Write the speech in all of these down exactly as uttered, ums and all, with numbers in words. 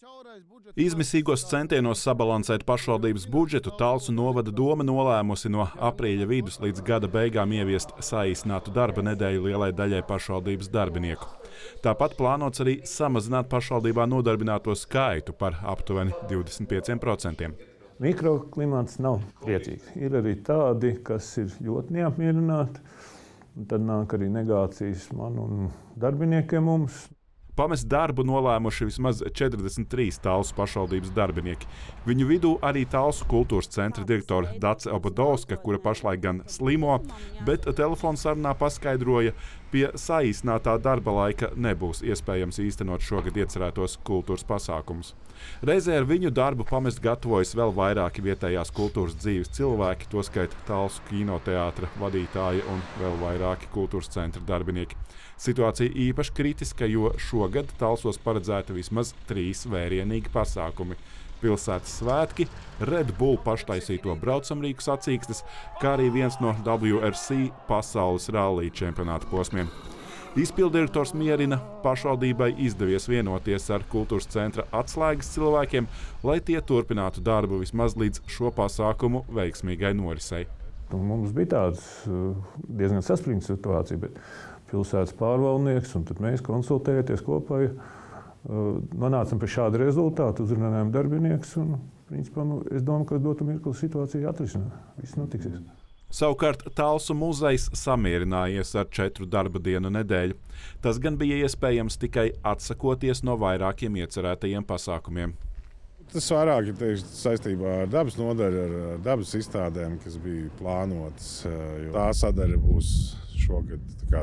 Izmisīgos centienos sabalansēt pašvaldības budžetu Talsu novada doma nolēmusi no aprīļa vidus līdz gada beigām ieviest saīsinātu darba nedēļu lielai daļai pašvaldības darbinieku. Tāpat plānots arī samazināt pašvaldībā nodarbināto skaitu par aptuveni divdesmit pieciem procentiem. Mikroklimats nav priecīgs. Ir arī tādi, kas ir ļoti neapmierināti. Tad nāk arī negācijas man un darbiniekiem mums. Pamest darbu nolēmuši vismaz četrdesmit trīs Talsu pašvaldības darbinieki. Viņu vidū arī Talsu kultūras centra direktore Dace Obadovska, kura pašlaik gan slimo, bet telefonsarunā paskaidroja, pie saīsinātā darba laika nebūs iespējams īstenot šogad iecerētos kultūras pasākumus. Reizē ar viņu darbu pamest gatavojas vēl vairāki vietējās kultūras dzīves cilvēki, toskait Talsu kinoteātra vadītāji un vēl vairāki kultūras centra darbinieki. Situācija īpaši kritiska, jo šogad Talsos paredzēta vismaz trīs vērienīgi pasākumi – pilsētas svētki, Red Bull paštaisīto braucamrīku sacīkstes, kā arī viens no W R C pasaules rallija čempionāta posmiem. Izpildirektors mierina, pašvaldībai izdevies vienoties ar kultūras centra atslēgas cilvēkiem, lai tie turpinātu darbu vismaz līdz šo pasākumu veiksmīgai norisei. Mums bija tāds diezgan saspringta situācija, bet pilsētas pārvaldnieks, un tad mēs konsultējoties kopā nonācam pie šāda rezultāta, uzrunājām darbinieks, un principā, nu, es domāju, ka dotu mirkli situācija atrisināt. Viss notiksies. Savukārt Talsu muzejs samierinājies ar četru darba dienu nedēļu. Tas gan bija iespējams tikai atsakoties no vairākiem iecerētajiem pasākumiem. Tas vairāk ir saistībā ar dabas nodaļu, ar dabas izstādēm, kas bija plānotas. Tā sadaļa būs šogad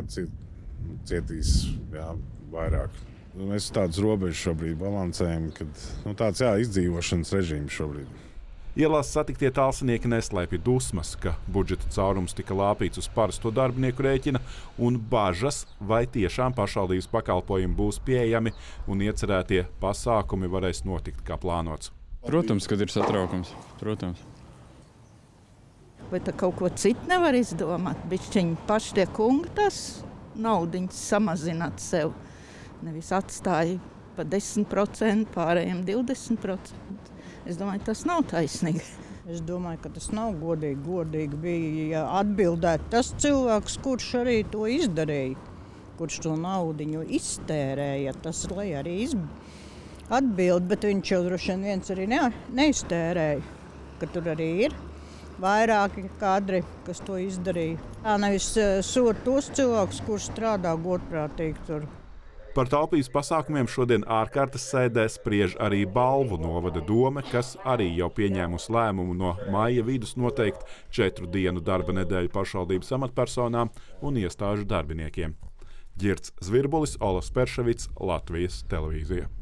cietīs jā, vairāk. Mēs tādas robežas šobrīd balansējam, kad nu, tāds jā, izdzīvošanas režīms šobrīd. Ielās satiktie talsinieki neslēpja dusmas, ka budžeta caurums tika lāpīts uz parasto darbinieku rēķina un bažas, vai tiešām pašvaldības pakalpojumi būs pieejami un iecerētie pasākumi varēs notikt kā plānots. Protams, kad ir satraukums. Protams. Vai tā kaut ko citu nevar izdomāt? Bišķiņi paši tie kungi tas naudiņas samazināt sev. Nevis atstāja pa desmit procenti, pārējiem divdesmit procenti. Es domāju, tas nav taisnīgi. Es domāju, ka tas nav godīgi. Godīgi bija atbildēt tas cilvēks, kurš arī to izdarīja, kurš to naudiņu iztērēja. Tas, lai arī atbild, bet viņš jau droši vien viens arī ne, neiztērēja, ka tur arī ir vairāki kadri, kas to izdarīja. Tā nevis sod tos cilvēkus, kurš strādā godprātīgi tur. Par taupības pasākumiem šodien ārkārtas sēdē spriež arī Balvu novada dome, kas arī jau pieņēmusi lēmumu no maija vidus noteikt četru dienu darba nedēļu pašvaldības amatpersonām un iestāžu darbiniekiem. Ģirds Zvirbulis, Olas Perševits, Latvijas televīzija.